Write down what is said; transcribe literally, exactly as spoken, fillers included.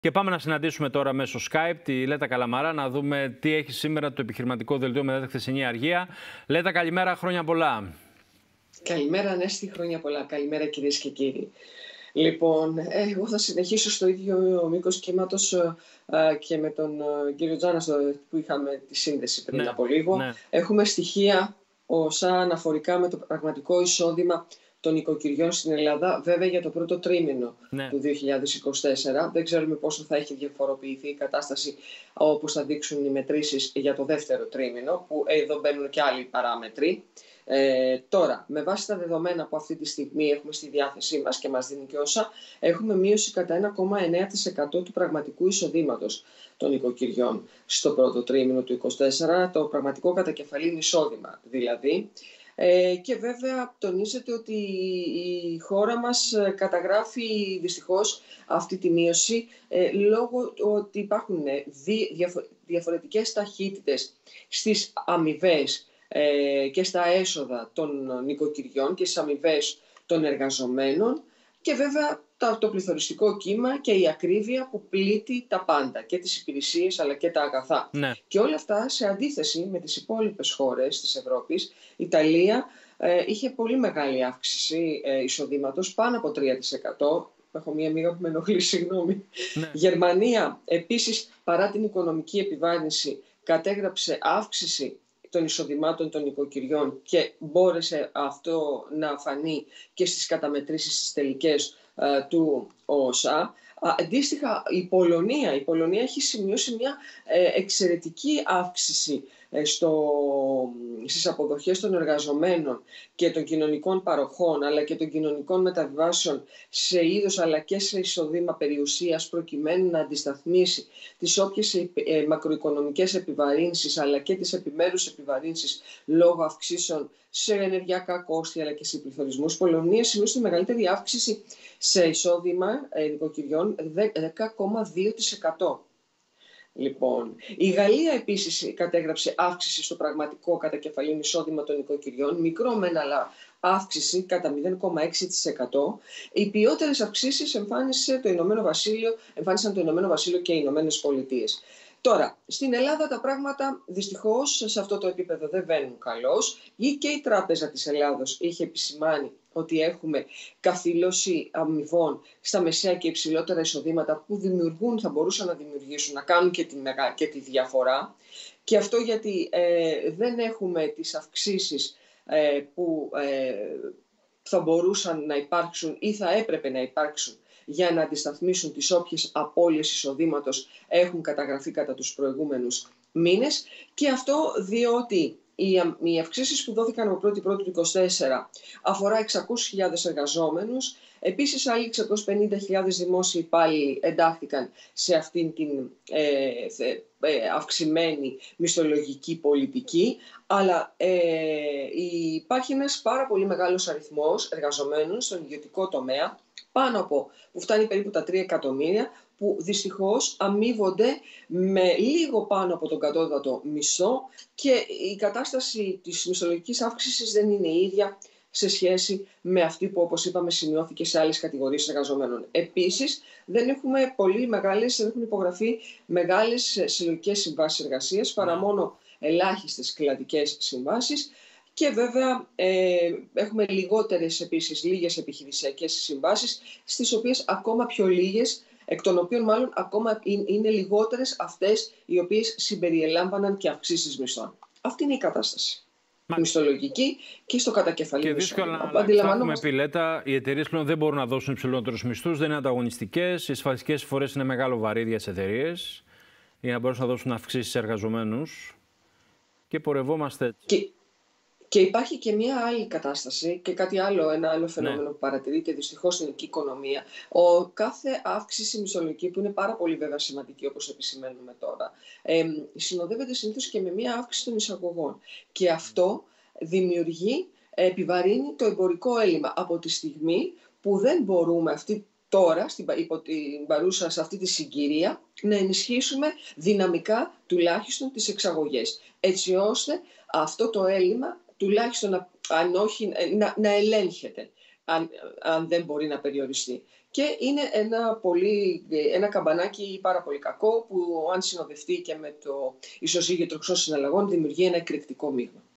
Και πάμε να συναντήσουμε τώρα μέσω Skype τη Λέτα Καλαμαρά να δούμε τι έχει σήμερα το επιχειρηματικό δελτίο μετά τη χθεσινή αργία. Λέτα, καλημέρα, χρόνια πολλά. Καλημέρα, Ανέστη, χρόνια πολλά. Καλημέρα, κυρίες και κύριοι. Λοιπόν, εγώ θα συνεχίσω στο ίδιο μήκος κύματος και με τον κύριο Τζάνα που είχαμε τη σύνδεση πριν ναι, από λίγο. Ναι. Έχουμε στοιχεία όσα αναφορικά με το πραγματικό εισόδημα των οικοκυριών στην Ελλάδα, βέβαια για το πρώτο τρίμηνο ναι. του δύο χιλιάδες είκοσι τέσσερα. Δεν ξέρουμε πόσο θα έχει διαφοροποιηθεί η κατάσταση, όπως θα δείξουν οι μετρήσεις για το δεύτερο τρίμηνο, που εδώ μπαίνουν και άλλοι παράμετροι. Ε, τώρα, με βάση τα δεδομένα που αυτή τη στιγμή έχουμε στη διάθεσή μας και μας δίνει και όσα, έχουμε μείωση κατά ένα κόμμα εννέα τοις εκατό του πραγματικού εισοδήματος των οικοκυριών στο πρώτο τρίμηνο του είκοσι τέσσερα, το πραγματικό κατακεφαλήν εισόδημα δηλαδή. Ε, και βέβαια τονίζεται ότι η χώρα μας καταγράφει δυστυχώς αυτή τη μείωση ε, λόγω ότι υπάρχουν δι, διαφο, διαφορετικές ταχύτητες στις αμοιβές ε, και στα έσοδα των νοικοκυριών και στις αμοιβές των εργαζομένων και βέβαια το πληθωριστικό κύμα και η ακρίβεια που πλήττει τα πάντα, και τις υπηρεσίες αλλά και τα αγαθά. Ναι. Και όλα αυτά σε αντίθεση με τις υπόλοιπες χώρες της Ευρώπης. Η Ιταλία ε, είχε πολύ μεγάλη αύξηση ε, εισοδήματος, πάνω από τρία τοις εκατό. Έχω μία μοίρα που με ενοχλεί, συγγνώμη. Ναι. Γερμανία, επίσης, παρά την οικονομική επιβάρυνση, κατέγραψε αύξηση των εισοδημάτων των οικοκυριών και μπόρεσε αυτό να φανεί και στις καταμετρήσεις τις τελικές uh, του ΟΣΑ. Αντίστοιχα, η Πολωνία, η Πολωνία έχει σημειώσει μια ε, εξαιρετική αύξηση ε, στο, στις αποδοχές των εργαζομένων και των κοινωνικών παροχών, αλλά και των κοινωνικών μεταβιβάσεων σε είδος αλλά και σε εισοδήμα περιουσίας, προκειμένου να αντισταθμίσει τις όποιες ε, ε, μακροοικονομικές επιβαρύνσεις αλλά και τις επιμέρους επιβαρύνσεις λόγω αυξήσεων σε ενεργειακά κόστη αλλά και σε πληθωρισμούς. Η Πολωνία σημείωσε τη μεγαλύτερη αύξηση σε εισόδημα ε, νοικοκυριών, δέκα κόμμα δύο τοις εκατό. Λοιπόν, η Γαλλία επίσης κατέγραψε αύξηση στο πραγματικό κατακεφαλήν εισόδημα των νοικοκυριών, μικρό μεν αλλά αύξηση κατά μηδέν κόμμα έξι τοις εκατό. Οι ποιότερες αυξήσεις εμφάνισε το Ηνωμένο Βασίλειο, εμφάνισαν το Ηνωμένο Βασίλειο και οι Ηνωμένες Πολιτείες. Τώρα, στην Ελλάδα τα πράγματα δυστυχώς σε αυτό το επίπεδο δεν βαίνουν καλώς. Και η Τράπεζα της Ελλάδος είχε επισημάνει ότι έχουμε καθήλωση αμοιβών στα μεσαία και υψηλότερα εισοδήματα που δημιουργούν, θα μπορούσαν να δημιουργήσουν, να κάνουν και τη, και τη διαφορά. Και αυτό γιατί ε, δεν έχουμε τις αυξήσεις ε, που ε, θα μπορούσαν να υπάρξουν ή θα έπρεπε να υπάρξουν για να αντισταθμίσουν τις όποιες απώλειες εισοδήματος έχουν καταγραφεί κατά τους προηγούμενους μήνες. Και αυτό διότι οι αυξήσεις που δόθηκαν από πρώτη πρώτη του είκοσι τέσσερα αφορά εξακόσιες χιλιάδες εργαζόμενους. Επίσης, άλλοι εξακόσιες πενήντα χιλιάδες δημόσιοι υπάλληλοι εντάχθηκαν σε αυτήν την ε, ε, αυξημένη μισθολογική πολιτική. Αλλά ε, υπάρχει ένας πάρα πολύ μεγάλος αριθμός εργαζομένων στον ιδιωτικό τομέα, πάνω από, που φτάνει περίπου τα τρία εκατομμύρια, που δυστυχώς αμείβονται με λίγο πάνω από τον κατώτατο μισθό και η κατάσταση της μισθολογικής αύξησης δεν είναι η ίδια σε σχέση με αυτή που, όπως είπαμε, σημειώθηκε σε άλλες κατηγορίες εργαζομένων. Επίσης, δεν έχουμε πολύ μεγάλες, δεν έχουν υπογραφεί μεγάλες συλλογικές συμβάσεις εργασίας, παρά μόνο ελάχιστες κλαδικές συμβάσεις. Και βέβαια ε, έχουμε λιγότερες επίσης, λίγες επιχειρησιακές συμβάσεις, στις οποίες ακόμα πιο λίγες, εκ των οποίων μάλλον ακόμα είναι λιγότερες αυτές οι οποίες συμπεριελάμβαναν και αυξήσεις μισθών. Αυτή είναι η κατάσταση. Μα... μισθολογική και στο κατακεφαλήν. Και δύσκολα να έχουμε πει, Λέτα, οι εταιρείες πλέον δεν μπορούν να δώσουν υψηλότερους μισθούς, δεν είναι ανταγωνιστικές, οι ασφαλιστικές εισφορές είναι μεγάλο βαρύδια για τις εταιρείες για να μπορέσουν να δώσουν αυξήσεις σε εργαζομένους και πορευόμαστε έτσι. Και... Και υπάρχει και μια άλλη κατάσταση και κάτι άλλο, ένα άλλο φαινόμενο ναι. που παρατηρείται δυστυχώς στην ελληνική οικονομία. Ο κάθε αύξηση μισθολογική, που είναι πάρα πολύ βέβαια σημαντική όπως επισημαίνουμε τώρα, ε, συνοδεύεται συνήθως και με μια αύξηση των εισαγωγών. Και αυτό δημιουργεί, επιβαρύνει το εμπορικό έλλειμμα από τη στιγμή που δεν μπορούμε αυτή τώρα, στην, υπό την παρούσα, σε αυτή τη συγκυρία, να ενισχύσουμε δυναμικά τουλάχιστον τις εξαγωγές. Έτσι ώστε αυτό το έλλειμμα τουλάχιστον να, αν όχι, να, να ελέγχεται, αν, αν δεν μπορεί να περιοριστεί. και είναι ένα, πολύ, ένα καμπανάκι πάρα πολύ κακό που αν συνοδευτεί και με το ισοζύγιο τροξών συναλλαγών δημιουργεί ένα εκρηκτικό μείγμα.